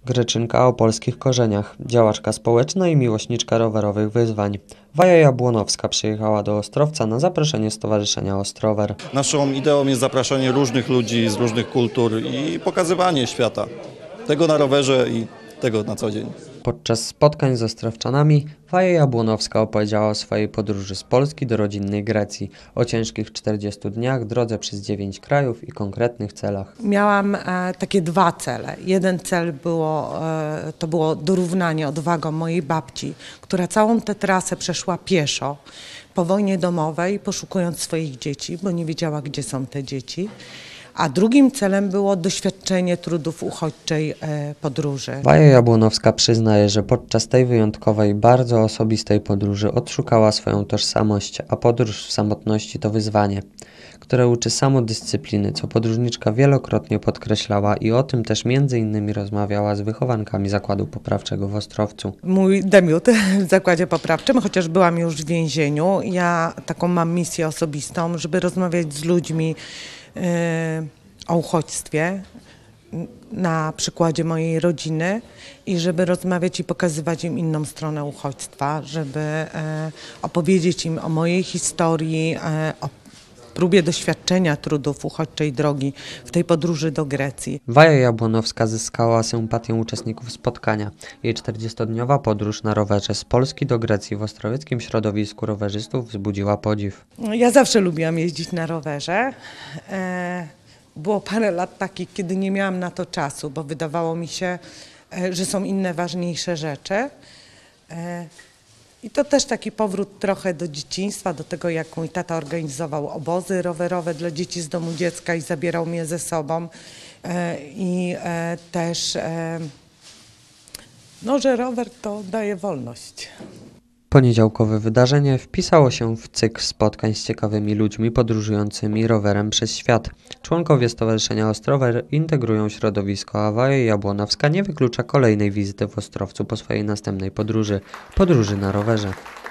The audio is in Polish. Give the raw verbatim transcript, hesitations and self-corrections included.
Greczynka o polskich korzeniach, działaczka społeczna i miłośniczka rowerowych wyzwań. Waja Jabłonowska przyjechała do Ostrowca na zaproszenie Stowarzyszenia Ostrower. Naszą ideą jest zapraszanie różnych ludzi z różnych kultur i pokazywanie świata. Tego na rowerze i tego na co dzień. Podczas spotkań z ostrowczanami Waja Jabłonowska opowiedziała o swojej podróży z Polski do rodzinnej Grecji, o ciężkich czterdziestu dniach, drodze przez dziewięć krajów i konkretnych celach. Miałam e, takie dwa cele. Jeden cel było, e, to było dorównanie odwagą mojej babci, która całą tę trasę przeszła pieszo po wojnie domowej, poszukując swoich dzieci, bo nie wiedziała, gdzie są te dzieci. A drugim celem było doświadczenie trudów uchodźczej e, podróży. Waja Jabłonowska przyznaje, że podczas tej wyjątkowej, bardzo osobistej podróży odszukała swoją tożsamość, a podróż w samotności to wyzwanie, które uczy samodyscypliny, co podróżniczka wielokrotnie podkreślała i o tym też między innymi rozmawiała z wychowankami Zakładu Poprawczego w Ostrowcu. Mój debiut w Zakładzie Poprawczym, chociaż byłam już w więzieniu, ja taką mam misję osobistą, żeby rozmawiać z ludźmi o uchodźstwie na przykładzie mojej rodziny i żeby rozmawiać i pokazywać im inną stronę uchodźstwa, żeby opowiedzieć im o mojej historii, o próbie doświadczenia trudów uchodźczej drogi w tej podróży do Grecji. Waja Jabłonowska zyskała sympatię uczestników spotkania. Jej czterdziestodniowa podróż na rowerze z Polski do Grecji w ostrowieckim środowisku rowerzystów wzbudziła podziw. Ja zawsze lubiłam jeździć na rowerze. Było parę lat takich, kiedy nie miałam na to czasu, bo wydawało mi się, że są inne ważniejsze rzeczy. I to też taki powrót trochę do dzieciństwa, do tego, jak mój tata organizował obozy rowerowe dla dzieci z domu dziecka i zabierał mnie ze sobą. I też, no, że rower to daje wolność. Poniedziałkowe wydarzenie wpisało się w cykl spotkań z ciekawymi ludźmi podróżującymi rowerem przez świat. Członkowie Stowarzyszenia Ostrower integrują środowisko, a Waja Jabłonowska nie wyklucza kolejnej wizyty w Ostrowcu po swojej następnej podróży, podróży na rowerze.